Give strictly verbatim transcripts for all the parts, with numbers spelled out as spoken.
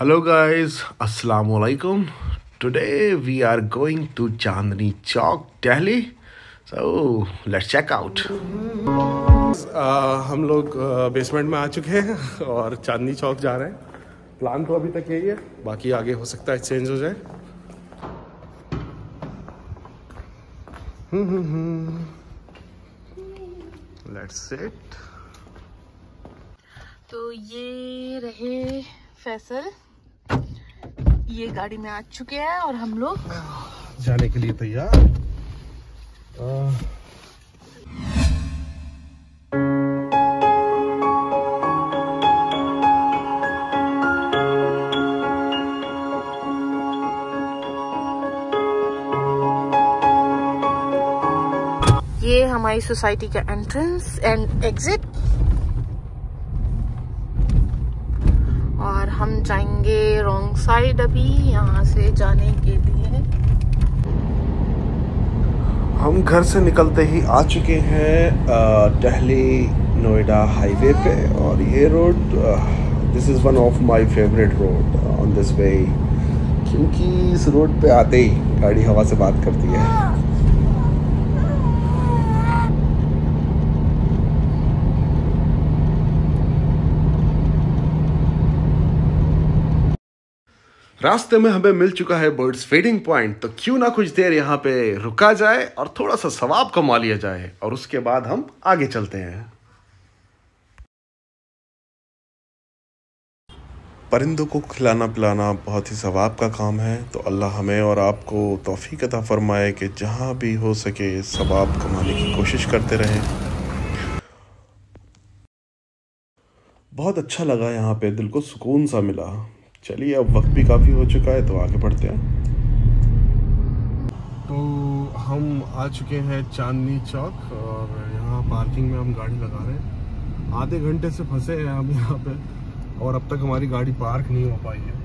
Hello guys, Assalamu alaikum. Today we are going to Chandni Chowk, Delhi. So let's check out. Uh, हम लोग basement में आ चुके हैं और चांदनी चौक जा रहे हैं। प्लान तो अभी तक यही है, बाकी आगे हो सकता है चेंज हो जाए। Let's sit. तो ये रहे फैसल, ये गाड़ी में आ चुके हैं और हम लोग जाने के लिए तैयार। ये हमारी सोसाइटी का एंट्रेंस एंड एग्जिट, और हम जाएंगे रॉन्ग साइड अभी यहाँ से जाने के लिए। हम घर से निकलते ही आ चुके हैं दिल्ली नोएडा हाईवे पे, और ये road this is one of my favourite road on this way, क्योंकि इस रोड पे आते ही गाड़ी हवा से बात करती है। रास्ते में हमें मिल चुका है बर्ड्स फीडिंग पॉइंट, तो क्यों ना कुछ देर यहाँ पे रुका जाए और थोड़ा सा सवाब कमा लिया जाए, और उसके बाद हम आगे चलते हैं। परिंदों को खिलाना पिलाना बहुत ही सवाब का काम है, तो अल्लाह हमें और आपको तौफीक अता फरमाए कि जहाँ भी हो सके सवाब कमाने की कोशिश करते रहें। बहुत अच्छा लगा यहाँ पे, दिल को सुकून सा मिला। चलिए अब वक्त भी काफ़ी हो चुका है, तो आगे बढ़ते हैं। तो हम आ चुके हैं चांदनी चौक, और यहाँ पार्किंग में हम गाड़ी लगा रहे हैं। आधे घंटे से फंसे हैं हम यहाँ पे, और अब तक हमारी गाड़ी पार्क नहीं हो पाई है,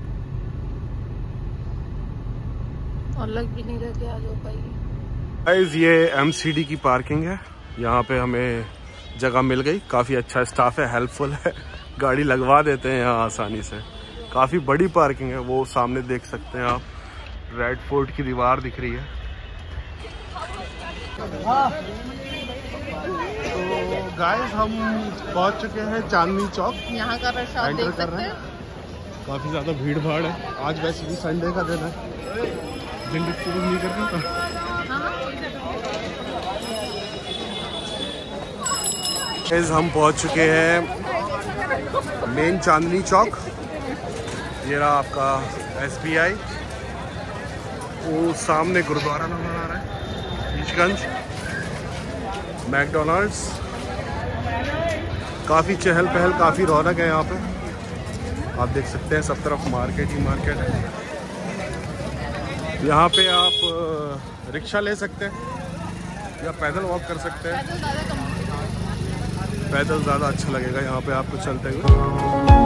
और लग भी नहीं रहा कि आज हो पाएगी। गाइस ये एमसीडी की पार्किंग है, यहाँ पे हमें जगह मिल गई। काफ़ी अच्छा स्टाफ है, हेल्पफुल है, गाड़ी लगवा देते हैं यहाँ आसानी से। काफ़ी बड़ी पार्किंग है, वो सामने देख सकते हैं आप, रेड फोर्ट की दीवार दिख रही है। तो गाइस हम पहुंच चुके हैं चांदनी चौक। यहाँ का रश आप देख सकते हैं, काफ़ी ज़्यादा भीड़ भाड़ है। आज वैसे भी संडे का दिन है, दिन डिस्टर्ब नहीं कर रहा। हम पहुंच चुके हैं मेन चांदनी चौक। ये रहा आपका एस बी आई, वो सामने गुरुद्वारा नजर आ रहा है, ईशगंज, मैकडोनल्ड्स। काफ़ी चहल पहल, काफ़ी रौनक है यहाँ पे, आप देख सकते हैं सब तरफ मार्केट ही मार्केट है। यहाँ पे आप रिक्शा ले सकते हैं या पैदल वॉक कर सकते हैं। पैदल ज़्यादा अच्छा लगेगा यहाँ पे आपको चलते हुए।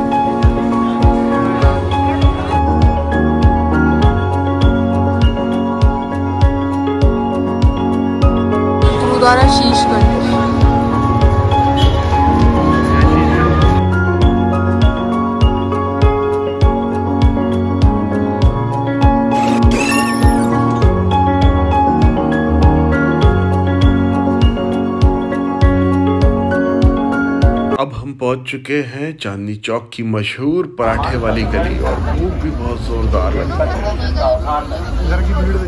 गुरुद्वारा शीशगंज। अब हम पहुंच चुके हैं चांदनी चौक की मशहूर पराठे वाली गली, और भूख भी बहुत जोरदार लग रही है। घर की भीड़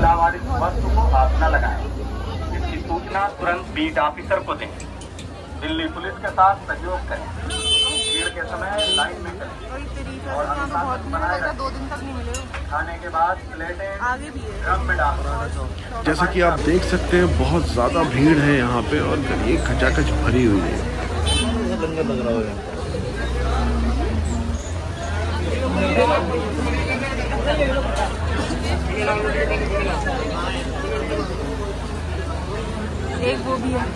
सूचना तुरंत बीट ऑफिसर को दें। दिल्ली पुलिस के साथ सहयोग करें। भीड़ के समय लाइन में चलें और अनुशासन बनाए रखें। दो दिन तक नहीं मिले। खाने के बाद प्लेटें आगे भी है, ड्रम में डालें। जैसा कि आप देख सकते हैं बहुत ज़्यादा भीड़ है यहाँ पे, और गली खचाखच भरी हुई है। लंगर लग रहा है। एक वो भी है,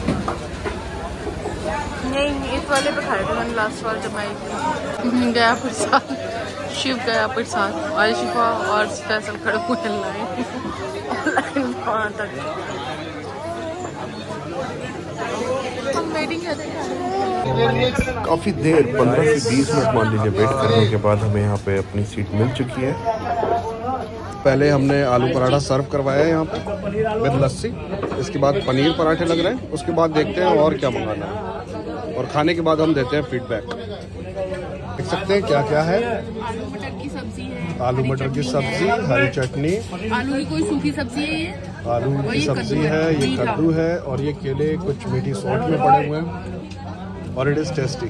नहीं इस वाले पे खाए थे मैंने लास्ट बार जब मैं आई। गया प्रसाद, शिव गया प्रसाद, और शिफा और फैसल खड़े हुए लाइन लाइन तक। हम वेटिंग कर रहे हैं। काफ़ी देर पंद्रह से बीस मिनट मान लीजिए वेट करने के बाद हमें यहाँ पे अपनी सीट मिल चुकी है। पहले हमने आलू पराठा सर्व करवाया है यहाँ पे विद लस्सी, इसके बाद पनीर पराठे लग रहे हैं, उसके बाद देखते हैं और क्या मंगाना है और खाने के बाद हम देते हैं फीडबैक। देख सकते हैं क्या क्या है। आलू मटर की सब्जी है, आलू मटर की सब्जी, हरी चटनी, आलू की कोई सूखी सब्जी है ये, आलू की सब्जी है, ये कद्दू है और ये केले कुछ मीठी सॉल्ट में पड़े हुए हैं और इट इज़ टेस्टी।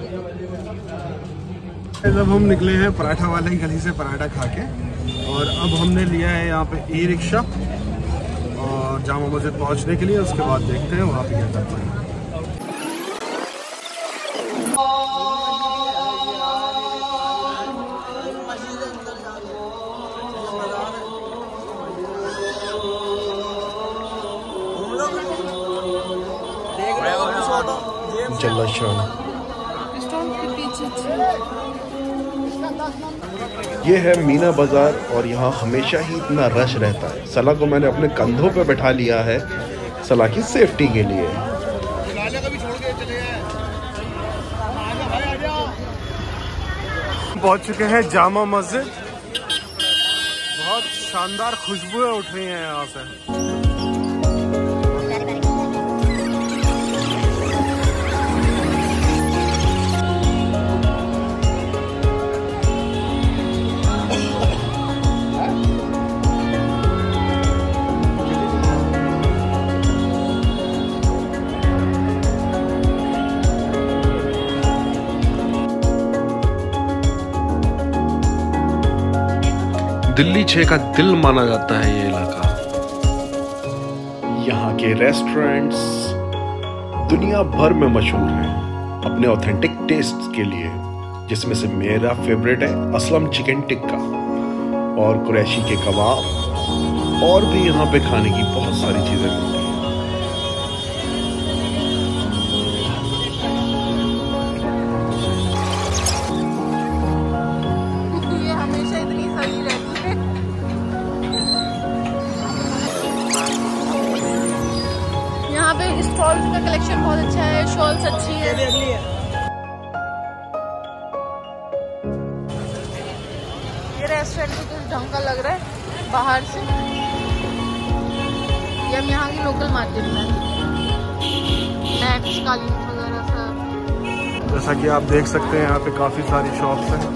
जब हम निकले हैं पराठा वाले की गली से पराठा खा के और अब हमने लिया है यहाँ पे ई रिक्शा और जामा मस्जिद पहुँचने के लिए। उसके बाद देखते हैं वहाँ पे क्या करते हैं। ये है मीना बाजार और यहाँ हमेशा ही इतना रश रहता है। सला को मैंने अपने कंधों पे बैठा लिया है सला की सेफ्टी के लिए। पहुँच चुके हैं जामा मस्जिद। बहुत शानदार खुशबुएं उठ रही हैं यहाँ से। दिल्ली छह का दिल माना जाता है ये इलाका। यहाँ के रेस्टोरेंट्स दुनिया भर में मशहूर हैं अपने ऑथेंटिक टेस्ट के लिए, जिसमें से मेरा फेवरेट है असलम चिकन टिक्का और कुरैशी के कबाब और भी यहाँ पे खाने की बहुत सारी चीजें मिलती हैं। शॉल्स का कलेक्शन बहुत अच्छा है, शॉल्स अच्छी है। ये रेस्टोरेंट तो कुछ ढंग का लग रहा है बाहर से। ये हम यहाँ की लोकल मार्केट में नेक्स्ट कालीन वगैरह सब। जैसा कि आप देख सकते हैं यहाँ पे काफी सारी शॉप्स हैं।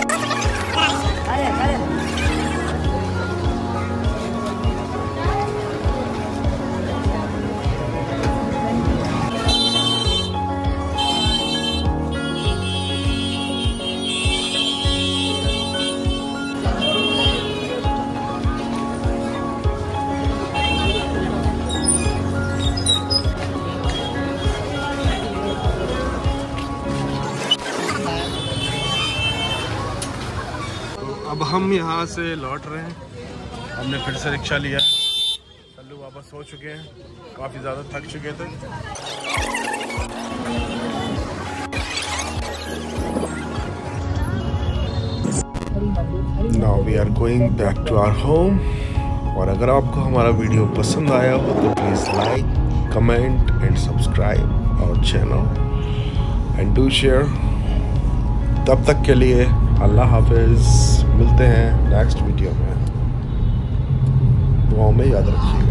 अब हम यहाँ से लौट रहे हैं। हमने फिर से रिक्शा लिया। सल्लू वापस हो चुके हैं, काफ़ी ज़्यादा थक चुके थे। Now we are going back to our home। और अगर आपको हमारा वीडियो पसंद आया हो तो please like, comment and subscribe our channel and do share. तब तक के लिए अल्लाह हाफिज़। मिलते हैं नेक्स्ट वीडियो में। दुआओं में याद रखिएगा।